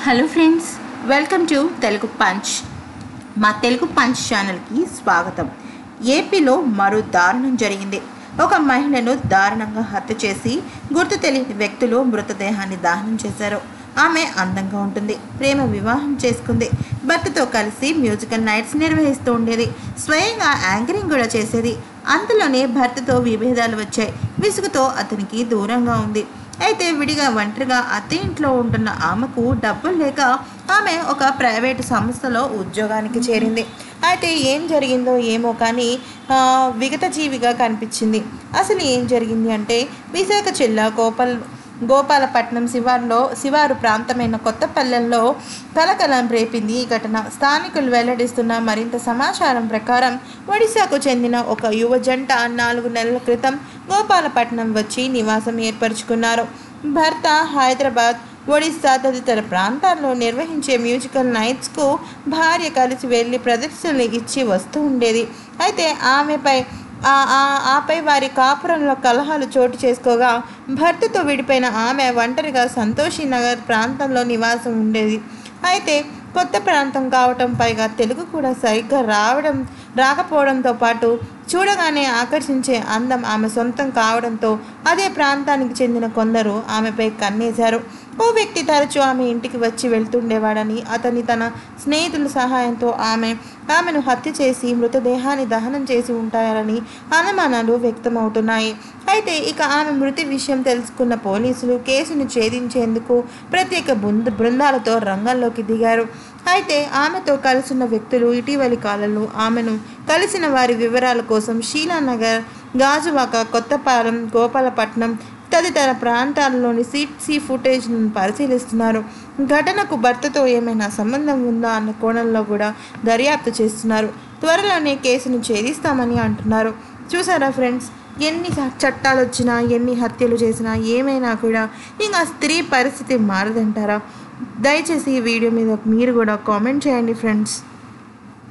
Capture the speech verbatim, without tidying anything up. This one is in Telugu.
Hello friends, welcome to Telugu punch. మా తెలుగు పంచ్ ఛానల్కి స్వాగతం. ఏపీలో మరో దారుణం జరిగింది. ఒక మహిళను దారుణంగా హత్య చేసి గుర్తు తెలియని వ్యక్తులు మృతదేహాన్ని దహనం చేశారు. ఆమె అందంగా ఉంటుంది, ప్రేమ వివాహం చేసుకుంది, భర్తతో కలిసి మ్యూజికల్ నైట్స్ నిర్వహిస్తూ ఉండేది, స్వయంగా యాంకరింగ్ కూడా చేసేది. అంతలోనే భర్తతో విభేదాలు వచ్చాయి. విసుగుతో అతనికి దూరంగా ఉంది. అయితే విడిగా ఒంటరిగా అత్తే ఇంట్లో ఉంటున్న ఆమెకు డబ్బులు లేక ఆమె ఒక ప్రైవేటు సంస్థలో ఉద్యోగానికి చేరింది. అయితే ఏం జరిగిందో ఏమో కానీ విగత జీవిగా కనిపించింది. అసలు ఏం జరిగింది అంటే, విశాఖ జిల్లా గోపాల్ గోపాలపట్నం శివారులో శివారు ప్రాంతమైన కొత్తపల్లెల్లో కలకలం రేపింది ఈ ఘటన. స్థానికులు వెల్లడిస్తున్న మరింత సమాచారం ప్రకారం ఒడిశాకు చెందిన ఒక యువ జంట నాలుగు నెలల క్రితం గోపాలపట్నం వచ్చి నివాసం ఏర్పరచుకున్నారు. భర్త హైదరాబాద్, ఒడిశా తదితర ప్రాంతాల్లో నిర్వహించే మ్యూజికల్ నైట్స్కు భార్య కలిసి వెళ్ళి ప్రదర్శనలు ఇచ్చి వస్తూ ఉండేది. అయితే ఆమెపై ఆపై వారి కాపురంలో కలహాలు చోటు చేసుకోగా భర్తతో విడిపోయిన ఆమె ఒంటరిగా సంతోషి నగర్ ప్రాంతంలో నివాసం ఉండేది. అయితే కొత్త ప్రాంతం కావటం, పైగా తెలుగు కూడా సరిగ్గా రావడం రాకపోవడంతో పాటు చూడగానే ఆకర్షించే అందం ఆమె సొంతం కావడంతో అదే ప్రాంతానికి చెందిన కొందరు ఆమెపై కన్నేశారు. ఓ వ్యక్తి తరచూ ఆమె ఇంటికి వచ్చి వెళ్తుండేవాడని, అతని తన స్నేహితుల సహాయంతో ఆమె ఆమెను హత్య చేసి మృతదేహాన్ని దహనం చేసి ఉంటారని అనుమానాలు వ్యక్తమవుతున్నాయి. అయితే ఇక ఆమె మృతి విషయం తెలుసుకున్న పోలీసులు కేసును ఛేదించేందుకు ప్రత్యేక బృందాలతో రంగంలోకి దిగారు. అయితే ఆమెతో కలిసిన వ్యక్తులు ఇటీవలి కాలంలో ఆమెను కలిసిన వారి వివరాల కోసం షీలానగర్, గాజువాక, కొత్తపాలెం, గోపాలపట్నం తదితర ప్రాంతాల్లోని సీసీ ఫుటేజ్ను పరిశీలిస్తున్నారు. ఘటనకు భర్తతో ఏమైనా సంబంధం ఉందా అన్న కోణంలో కూడా దర్యాప్తు చేస్తున్నారు. త్వరలోనే కేసును ఛేదిస్తామని అంటున్నారు. చూసారా ఫ్రెండ్స్, ఎన్ని చట్టాలు వచ్చినా, ఎన్ని హత్యలు చేసినా, ఏమైనా కూడా ఇంకా స్త్రీ పరిస్థితి మారదంటారా? దయచేసి ఈ వీడియో మీద మీరు కూడా కామెంట్ చేయండి ఫ్రెండ్స్.